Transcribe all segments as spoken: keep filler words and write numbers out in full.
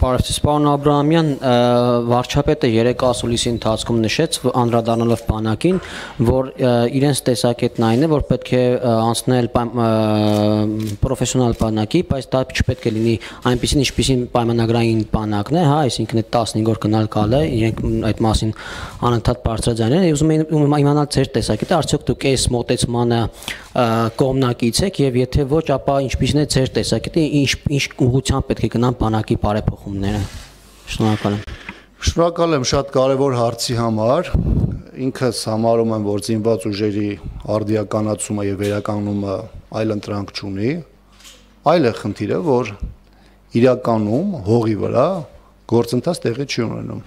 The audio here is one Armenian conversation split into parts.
Պարզապես պարոն Աբրահամյան, վարչապետը երեք ասուլիսի ընթացքում նշեց, անդրադառնալով բանակին, որ իրենց տեսակետն այն է, որ պետք է անցնել պրոֆեսիոնալ բանակի, բայց դա չպետք է լինի այնպիսին, ինչպիսին պայմանագրային բանակն է, հա, այսինքն այդ տասնհինգ օր գնալ գալ է, իրենք այդ մասին անընդհատ բարձրաձայնել են, ուզում եմ իմանալ ձեր տեսակետը, արդյոք դուք այս մոտեցմանը կողմնակից եք եւ եթե ոչ, ապա ինչպիսին է ձեր տեսակետը, ինչ ինչ ուղղությամբ պետք է գնան բանակի բարեփոխումները։ Շնորհակալ եմ։ Շնորհակալ եմ շատ կարևոր հարցի համար։ Ինքս համարում եմ, որ զինված ուժերի արդիականացումը եւ վերականգնումը այլ ընտրանք չունի, այլ է խնդիրը, որ իրականում հողի վրա գործընթաց տեղի չի ունենում։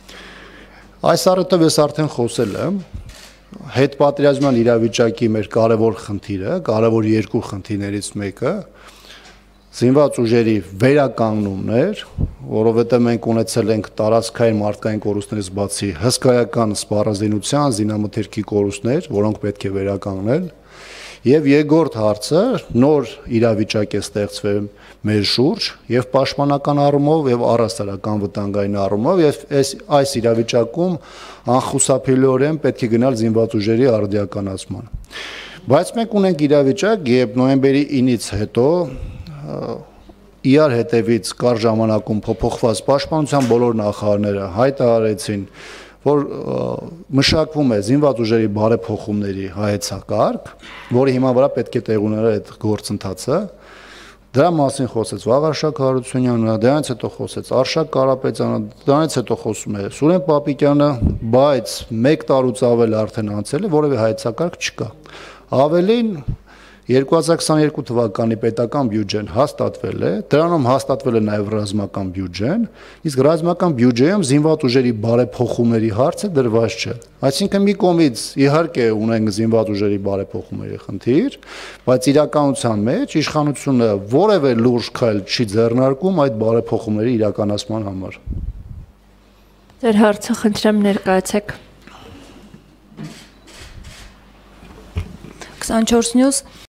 Այս առիթով ես արդեն խոսել եմ հետպատերազմյան իրավիճակի մեր կարևոր խնդիրը, կարևոր երկու խնդիրներից մեկը զինված ուժերի վերականգնումն էր, որովհետև մենք ունեցել ենք տարածքային մարդկային կորուստներից բացի հսկայական սպառազինության, զինամթերքի կորուստներ, որոնք պետք է վերականգնել, եւ երկրորդ հարցը նոր իրավիճակ է ստեղծվել մեր շուրջ եւ պաշտպանական առումով եւ առաստարական վտանգային առումով եւ այս այս իրավիճակում անխուսափելիորեն պետք է գնալ զինված ուժերի արդիականացման։ Բայց մենք ունենք իրավիճակ, երբ նոյեմբերի ինից հետո իրար հետևից կար ժամանակում փոփոխված պաշտպանության բոլոր նախարարները հայտարարեցին, որ մշակվում է զինված ուժերի բարեփոխումների հայեցակարգ, որի հիման վրա պետք է տեղ ունենա այդ գործընթացը։ Դրա մասին խոսեց Վաղարշակ Հարությունյանը, դրանից հետո խոսեց Արշակ Կարապետյանը, դրանից հետո խոսում է Սուրեն Պապիկյանը, բայց մեկ տարուց ավել արդեն անցել է, որևէ հայեցակարգ չկա։ Ավելին երկու հազար քսաներկու թվականի պետական բյուջեն հաստատվել է, դրանում հաստատվել է նաև ռազմական բյուջեն, իսկ ռազմական բյուջեում զինված ուժերի բարեփոխումների հարցը դրված չէ։ Այսինքն մի կողմից իհարկե ունենք զինված ուժերի բարեփոխումների խնդիր, բայց իրականության մեջ իշխանությունը որևէ լուրջ քայլ չի ձեռնարկում այդ բարեփոխումների իրականացման համար։ Ձեր հարցը խնդրեմ ներկայացեք։ քսանչորս News